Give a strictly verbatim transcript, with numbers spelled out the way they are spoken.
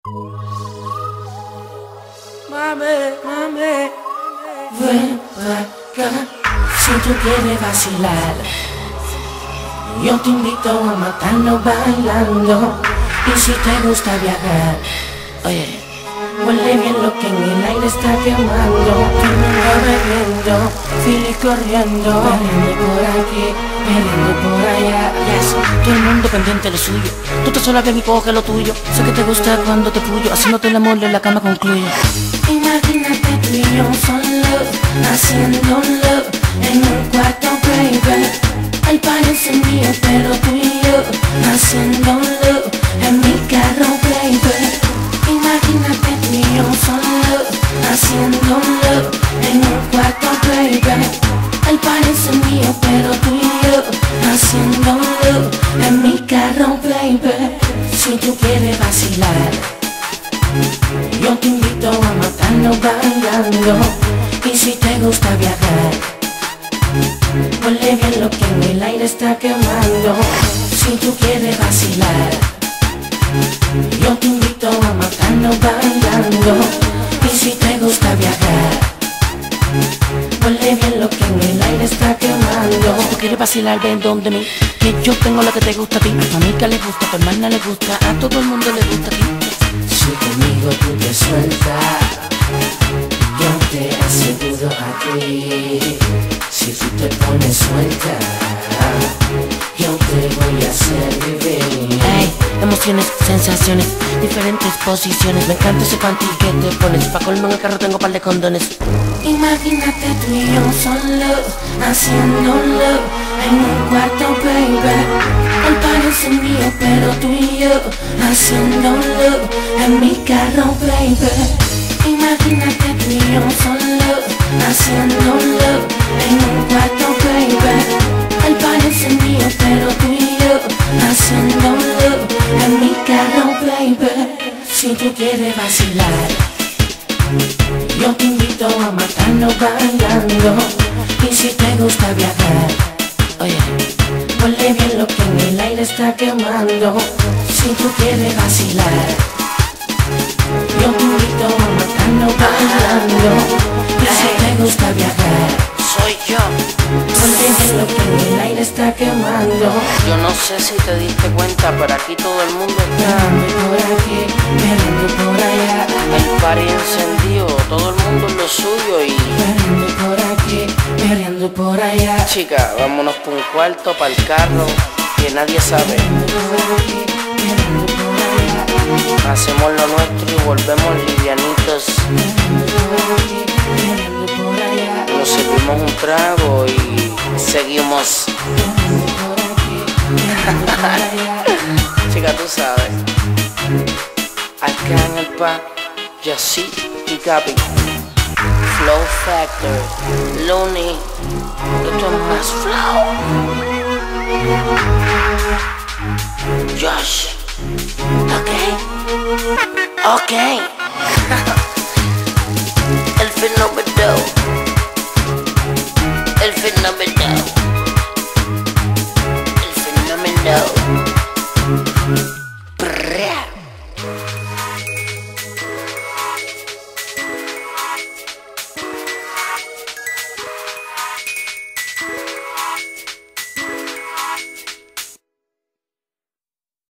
Mami, mami, ven pa' acá. Si tú quieres vacilar, yo te invito a matarnos bailando. Y si te gusta viajar, oye, huele bien lo que en el aire está quemando. Todo el mundo bebiendo, fili corriendo, perdiendo por aquí, perdiendo por allá. Yes, todo el mundo pendiente de lo suyo. Tú te sola bien y coge lo tuyo. Sé que te gusta cuando te puyo, haciéndote el amor en la cama concluyo. Imagínate tú y yo solo, haciendo love en un cuarto, baby. El pan es el mío, pero tú y yo haciendo love en mi carro, baby. Imagínate tú y yo solo, haciendo love en un cuarto, baby. El pan es el mío, pero tú y yo haciendo love en mi carro, baby. Si tú quieres vacilar, yo te invito a matarnos bailando. Y si te gusta viajar, huele bien lo que en el aire está quemando. Si tú quieres vacilar, yo te invito a matarnos bailando. Y si te gusta viajar, huele bien lo que en el aire está quemando. Si tú quieres vacilar, ven donde mí, que yo tengo lo que te gusta a ti. A tu amiga le gusta, a tu hermana le gusta, a todo el mundo le gusta a ti. Si conmigo tú te sueltas, yo te aseguro a ti. Si tú te pones suelta, yo te voy a hacer vivir. Hey, emociones, sensaciones, diferentes posiciones. Me encanta ese panty que te pones. Pa' colmo en el carro tengo par de condones. Imagínate tú y yo solo, haciendo love en un cuarto, baby. El pan es el mío, pero tú y yo haciendo love en mi carro, baby. Imagínate tú y yo solo, haciendo love en un cuarto, baby. El pan es el mío, pero tú y yo haciendo love en mi carro, baby. Si tú quieres vacilar, yo te invito a matarnos bailando. Y si te gusta viajar, oye, huele bien lo que en el aire está quemando. Si tú quieres vacilar, yo te invito a matarnos bailando. Y si te gusta viajar, soy yo. huele bien lo que en el aire está quemando. Yo no sé si te diste cuenta, pero aquí todo el mundo está. Dame por aquí, perdiendo por allá. El party encendido, todo el mundo en lo suyo y... Perdiendo por aquí, perdiendo por allá. Chica, vámonos por un cuarto, para el carro, que nadie sabe. Perdiendo por aquí, perdiendo por allá. Hacemos lo nuestro y volvemos livianitos. Perdiendo por aquí, perdiendo por allá. Nos servimos un trago y seguimos. Perdiendo por aquí, perdiendo por allá. Chica, tú sabes. Acá en el pa, Yací y Gaby. Flow Factor, Looney, esto es más flow. Josh, ok, ok.